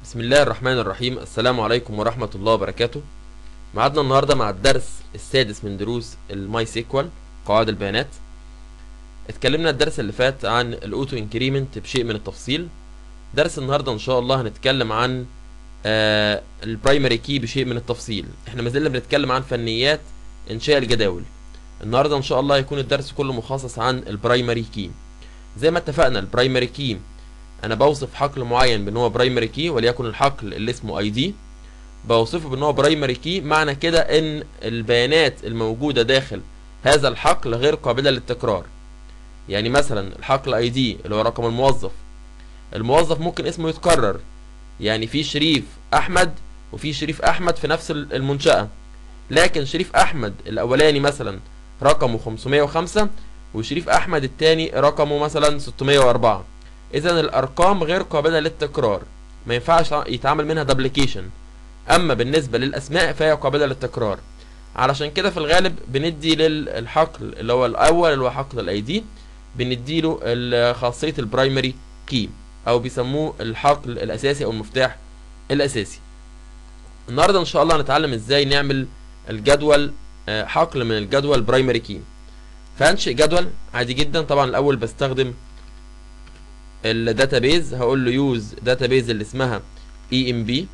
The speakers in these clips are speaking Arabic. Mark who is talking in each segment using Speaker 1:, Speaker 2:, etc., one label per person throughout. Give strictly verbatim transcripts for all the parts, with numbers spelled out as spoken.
Speaker 1: بسم الله الرحمن الرحيم. السلام عليكم ورحمة الله وبركاته. معادنا النهاردة مع الدرس السادس من دروس الماي سيكوال قواعد البيانات. اتكلمنا الدرس اللي فات عن الاوتو انكريمنت بشيء من التفصيل. درس النهاردة ان شاء الله هنتكلم عن آه البرايمري كي بشيء من التفصيل. احنا ما زلنا بنتكلم عن فنيات انشاء الجداول. النهاردة ان شاء الله هيكون الدرس كله مخصص عن البرايمري كي. زي ما اتفقنا البرايمري كي انا بوصف حقل معين بان هو برايمري كي، وليكن الحقل اللي اسمه اي دي بوصفه بان هو برايمري كي. معنى كده ان البيانات الموجوده داخل هذا الحقل غير قابله للتكرار. يعني مثلا الحقل اي دي اللي هو رقم الموظف، الموظف ممكن اسمه يتكرر، يعني في شريف احمد وفي شريف احمد في نفس المنشأة، لكن شريف احمد الاولاني مثلا رقمه خمسمية وخمسة وشريف احمد الثاني رقمه مثلا ستمية واربعة. اذا الارقام غير قابله للتكرار، ما ينفعش يتعمل منها دبليكيشن. اما بالنسبه للاسماء فهي قابله للتكرار. علشان كده في الغالب بندي للحقل اللي هو الاول اللي هو حقل الاي دي بنديله خاصيه البرايمري كي، او بيسموه الحقل الاساسي او المفتاح الاساسي. النهارده ان شاء الله هنتعلم ازاي نعمل الجدول حقل من الجدول برايمري كي. فانشئ جدول عادي جدا. طبعا الاول بستخدم الداتابيز، هقول له يوز داتابيز اللي اسمها اي ام بي.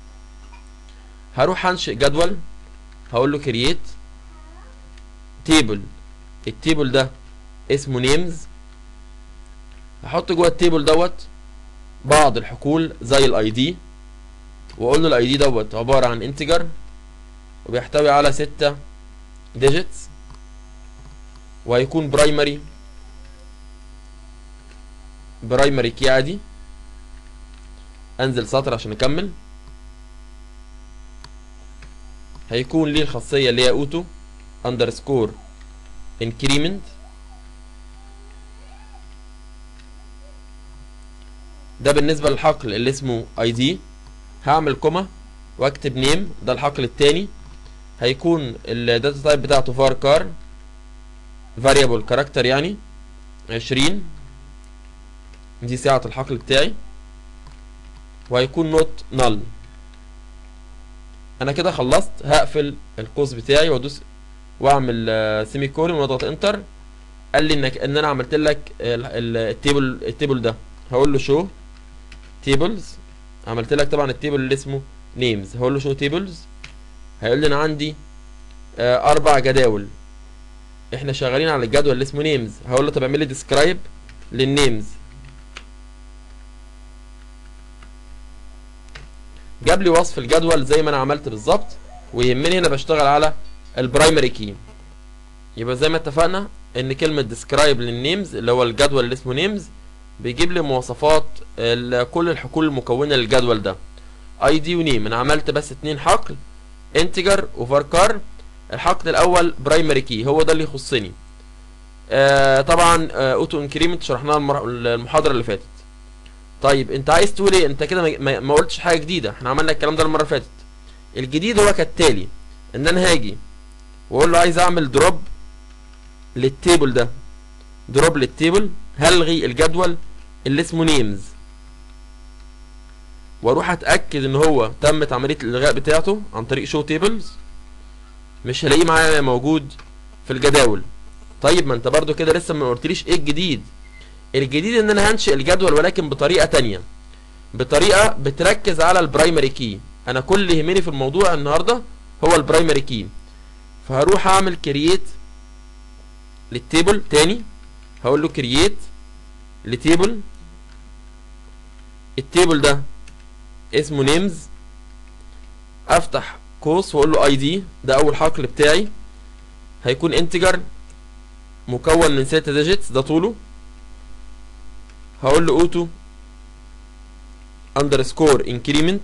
Speaker 1: هروح انشئ جدول، هقول له كرييت تيبل. التيبل ده اسمه نيمز. هحط جوه التيبل دوت بعض الحقول زي الاي دي، واقول له الاي دي دوت عباره عن انتجر وبيحتوي على ستة ديجيتس، وهيكون برايمري برايمري كي عادي. انزل سطر عشان اكمل. هيكون ليه الخاصيه اللي هي اوتو اندرسكور انكريمنت. ده بالنسبه للحقل اللي اسمه اي دي. هعمل كوما واكتب نيم، ده الحقل الثاني. هيكون الداتا تايب بتاعته فار كار فاريبل كاركتر يعني عشرين، دي سعة الحقل بتاعي. وهيكون نوت نل. انا كده خلصت. هقفل القوس بتاعي وادوس واعمل سيمي كولون واضغط انتر. قال لي انك ان انا عملت لك التيبل التيبل ده. هقول له شو تيبلز. عملت لك طبعا التيبل اللي اسمه نيمز. هقول له شو تيبلز. هيقول لي انا عندي اربع جداول، احنا شغالين على الجدول اللي اسمه نيمز. هقول له طب اعمل لي ديسكرايب للنيمز. جاب لي وصف الجدول زي ما انا عملت بالظبط. ويهمني هنا بشتغل على البرايمري كي. يبقى زي ما اتفقنا ان كلمه ديسكرايب للنيمز اللي هو الجدول اللي اسمه نيمز بيجيب لي مواصفات كل الحقول المكونه للجدول ده اي دي ونيم. انا عملت بس اتنين حقل انتجر وفاركار. الحقل الاول برايمري كي هو ده اللي يخصني. آه طبعا آه اوتو انكريمنت شرحناها المحاضره اللي فاتت. طيب انت عايز تقول ايه؟ انت كده ما, ما قلتش حاجه جديده، احنا عملنا الكلام ده المره اللي فاتت. الجديد هو كالتالي، ان انا هاجي واقول له عايز اعمل دروب للتيبل ده. دروب للتيبل، هلغي الجدول اللي اسمه نيمز واروح اتاكد ان هو تمت عمليه الالغاء بتاعته عن طريق شو تيبلز. مش هلاقيه معايا موجود في الجداول. طيب ما انت برضو كده لسه ما قلتليش ايه الجديد. الجديد ان انا هنشئ الجدول ولكن بطريقه تانية، بطريقه بتركز على البرايمري كي. انا كل اللي يهمني في الموضوع النهارده هو البرايمري كي. فهروح اعمل كرييت للتيبل تاني. هقول له كرييت لتيبل. التيبل ده اسمه نيمز. افتح قوس واقول له اي دي، ده اول حقل بتاعي. هيكون انتجر مكون من ستة ديجيتس، ده طوله. هقول له اوتو اندرسكور انكريمنت،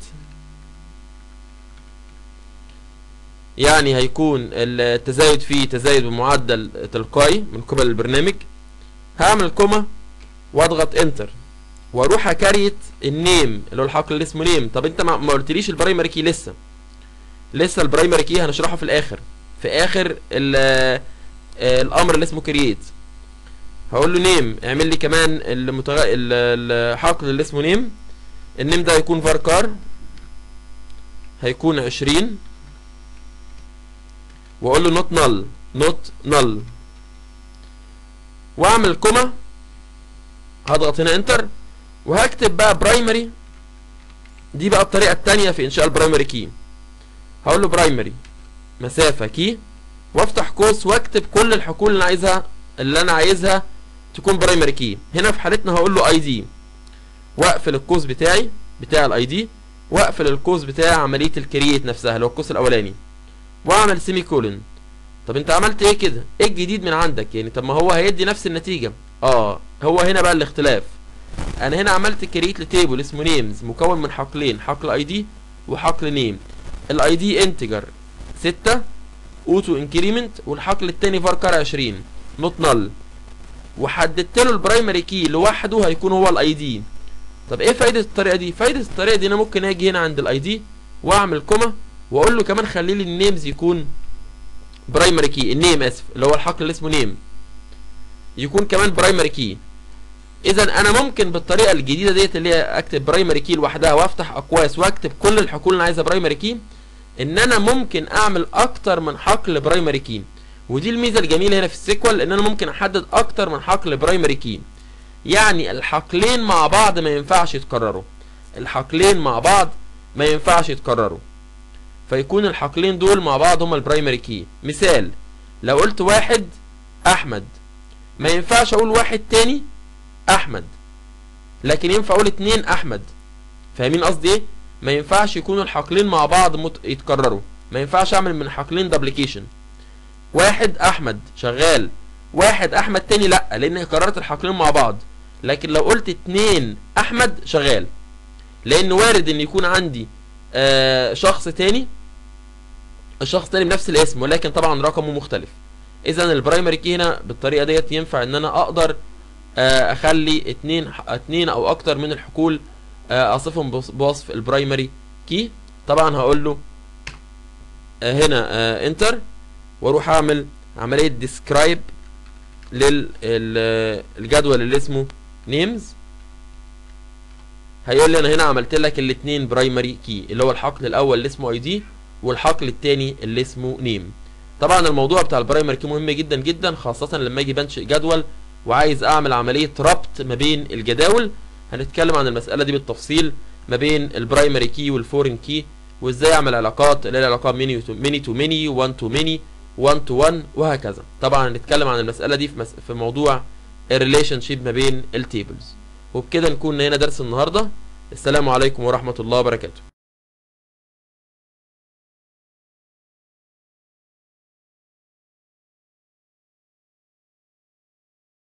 Speaker 1: يعني هيكون التزايد فيه تزايد بمعدل تلقائي من قبل البرنامج. هعمل كوما واضغط انتر واروح اكريت النيم اللي هو الحقل اللي اسمه نيم. طب انت ما قلتليش البرايمري كي لسه. لسه البرايمري كي هنشرحه في الاخر، في اخر الامر اللي اسمه كرييت. هقول له نيم اعمل لي كمان المتغ... الحقل اللي اسمه نيم. النيم ده هيكون فاركار، هيكون عشرين، واقول له نوت نل نوت نل، واعمل كوما، هضغط هنا انتر، وهكتب بقى برايمري. دي بقى الطريقه الثانيه في انشاء البرايمري كي. هقول له برايمري مسافه كي، وافتح قوس واكتب كل الحقول اللي انا عايزها اللي انا عايزها تكون برايمري كي. هنا في حالتنا هقول له اي دي، واقفل القوس بتاعي بتاع الاي دي، واقفل القوس بتاع عمليه الكرييت نفسها اللي هو القوس الاولاني، واعمل سيمي كولن. طب انت عملت ايه كده؟ ايه الجديد من عندك يعني؟ طب ما هو هيدي نفس النتيجه. اه هو هنا بقى الاختلاف. انا هنا عملت كرييت لتيبل اسمه نيمز مكون من حقلين، حقل اي دي وحقل نيم. الاي دي انتجر ستة اوتو انكريمنت، والحقل التاني فاركار عشرين نوت نل، وحددت له البرايمري كي لوحده هيكون هو الاي دي. طب ايه فايده الطريقه دي؟ فايده الطريقه دي انا ممكن اجي هنا عند الاي دي واعمل كوما، واقول له كمان خلي لي النيمز يكون برايمري كي، النيم اسف اللي هو الحقل اللي اسمه نيم يكون كمان برايمري كي. اذا انا ممكن بالطريقه الجديده ديت اللي هي اكتب برايمري كي لوحدها وافتح اقواس واكتب كل الحقول اللي انا عايزها برايمري كي، ان انا ممكن اعمل اكتر من حقل برايمري كي. ودي الميزه الجميله هنا في السيكوال، ان انا ممكن احدد اكتر من حقل برايمري كي. يعني الحقلين مع بعض ما ينفعش يتكرروا، الحقلين مع بعض ما ينفعش يتكرروا، فيكون الحقلين دول مع بعض هما البرايمري كي. مثال، لو قلت واحد احمد، ما ينفعش اقول واحد تاني احمد، لكن ينفع اقول اتنين احمد. فاهمين قصدي ايه؟ ما ينفعش يكونوا الحقلين مع بعض مت... يتكرروا، ما ينفعش اعمل من حقلين دبليكيشن. واحد احمد شغال، واحد احمد تاني لا، لان كررت الحقلين مع بعض. لكن لو قلت اتنين احمد شغال، لان وارد ان يكون عندي آه شخص تاني، الشخص تاني بنفس الاسم ولكن طبعا رقمه مختلف. اذا البرايمري كي هنا بالطريقه ديت ينفع ان انا اقدر آه اخلي اتنين اتنين او اكتر من الحقول آه اصفهم بوصف البرايمري كي. طبعا هقول له آه هنا آه انتر، واروح اعمل عمليه ديسكرايب للجدول اللي اسمه نيمز. هيقول لي انا هنا عملت لك الاثنين برايمري كي، اللي هو الحقل الاول اللي اسمه اي دي والحقل الثاني اللي اسمه نيم. طبعا الموضوع بتاع البرايمري كي مهم جدا جدا، خاصه لما اجي بنشئ جدول وعايز اعمل عمليه ربط ما بين الجداول. هنتكلم عن المساله دي بالتفصيل ما بين البرايمري كي والفورين كي، وازاي اعمل علاقات اللي هي العلاقات ميني تو ميني تو ميني، واحد تو ميني، واحد تو واحد، وهكذا. طبعا هنتكلم عن المساله دي في, مس... في موضوع الريليشن شيب ما بين التيبلز. وبكده نكون هنا درس النهارده. السلام عليكم ورحمه الله وبركاته.